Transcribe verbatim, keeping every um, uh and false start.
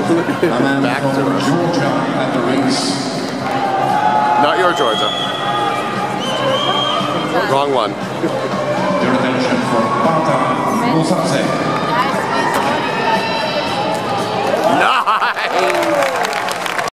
Back to us. Georgia at the race. Not your Georgia. Wrong one. Your attention for Bata Musatse.